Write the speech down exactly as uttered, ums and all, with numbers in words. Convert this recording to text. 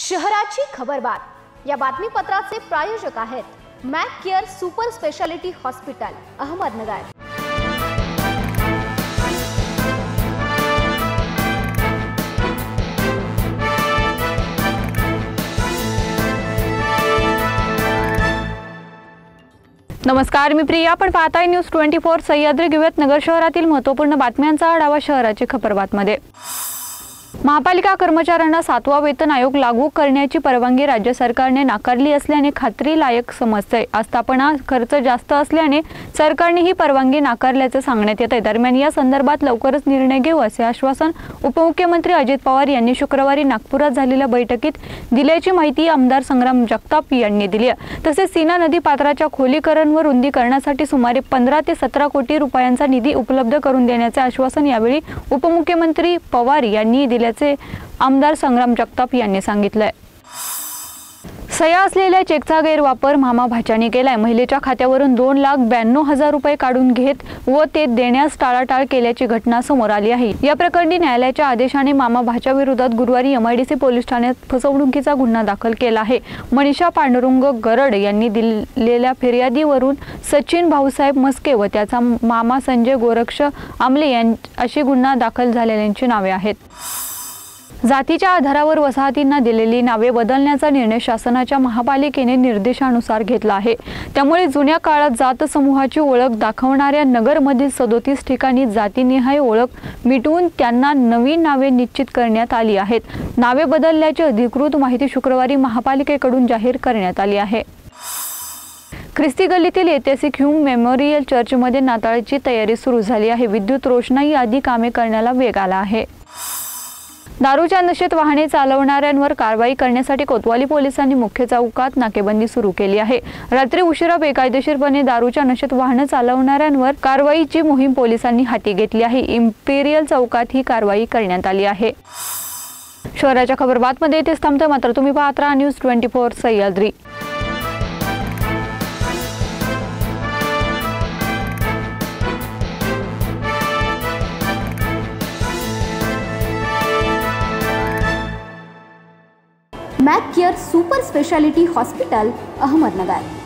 शहराची खबरबात या बातमीपत्राचे प्रायोजक आहेत Mac care super speciality hospital Ahmednagar. नमस्कार, मी प्रिया। आपण पाहताय न्यूज ट्वेंटी फोर सह्याद्री। घेऊयात नगर शहरातील महत्त्वपूर्ण बातम्यांचा आढावा शहराची खबरबातमध्ये। महापालिका कर्मचाऱ्यांना सातवा वेतन आयोग लागू करण्याची परवानगी राज्य सरकारने नाकारली असल्याने खात्रीलायक समजते। आस्थापना खर्च जास्त असल्याने सरकारने ही परवानगी नाकारल्याचे सांगण्यात येते। दरम्यान या संदर्भात लवकरच निर्णय घेऊ असे आश्वासन उपमुख्यमंत्री अजित पवार यांनी शुक्रवारी नागपुरात झालेल्या बैठकीत दिल्याची माहिती आमदार संग्राम जगताप यांनी दिली। तसेच सीना नदी पात्राच्या खोलीकरण व रुंदीकरणासाठी सुमारे पंधरा ते सतरा कोटी रुपयांचा निधी उपलब्ध करून देण्याचे आश्वासन यावेळी उपमुख्यमंत्री पवार यांनी दिले आमदार संग्राम जगताप यांनी सांगितले। सह्या असलेल्या चेकचा गैरवापर मामा भाच्याने केलाय। महिलेच्या खात्यावरून दोन लाख ब्याण्णव हजार रुपये काढून घेत व ते देण्यास टाळाटाळ केल्याची घटना समोर आली आहे। या प्रकरणी न्यायालयाच्या आदेशाने मामा भाच्या विरोधात गुरुवारी एमआयडीसी पोलीस ठाण्यात फसवणुकीचा गुन्हा दाखल केला आहे। मनीषा पांडुरंग गरड यांनी दिलेल्या फिर्यादीवरून सचिन भाऊसाहेब मस्के व त्याचा मामा संजय गोरक्ष आमले यांची अशी गुन्हा दाखल झालेल्यांची नावे आहेत। जातीच्या आधारावर वसाहतींना दिलेली नावे बदलण्याचा निर्णय शासनाच्या महापालिकेने निर्देशानुसार घेतला आहे। त्यामुळे जुन्या काळात जात समूहाची ओळख दाखवणाऱ्या नगरमधील सदोतीस ठिकाणी जातीनिहाय ओळख मिटवून त्यांना नवीन नावे निश्चित करण्यात आली आहेत। नावे बदलल्याची अधिकृत माहिती शुक्रवारी महापालिकेकडून जाहीर करण्यात आली आहे। ख्रिस्ती गल्लीतील ऐतिहासिक ह्यूम मेमोरियल चर्चमध्ये नाताळची तयारी सुरू झाली आहे। विद्युत रोषणाई आदी कामे करण्याला वेग आला आहे। दारूच्या नशेत वाहने चालवणाऱ्यांवर कारवाई करण्यासाठी कोतवाली पोलिसांनी मुख्य चौकात नाकेबंदी सुरू केली आहे। रात्री उशिरा बेकायदेशीरपणे दारूच्या नशेत वाहने चालवणाऱ्यांवर कारवाईची मोहीम पोलिसांनी हाती घेतली आहे। इम्पेरियल चौकात ही कारवाई करण्यात आली आहे। शहराच्या खबरबातमध्ये इथेच थांबतोय, मात्र तुम्ही पाहत राहा news twenty four Sahyadri. Mac care super speciality hospital Ahmednagar.